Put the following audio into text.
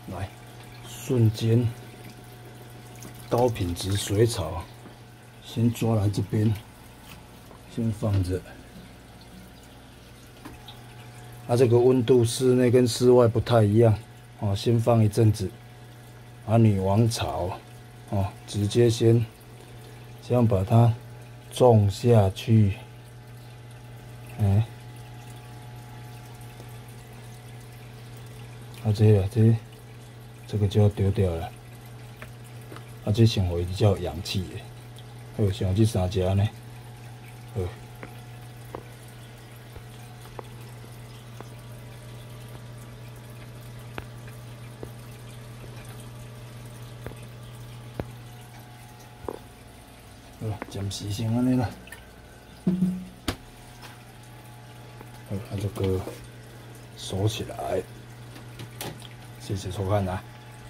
来，瞬间高品质水草，先抓来这边，先放着。它这个温度室内跟室外不太一样哦，先放一阵子。女王草哦，直接先这样把它种下去。这个就要丢掉了。这生活比较有氧气的。好，像这三只呢。好。好，暂时先安尼啦。好，这个收起来。谢谢收看啊。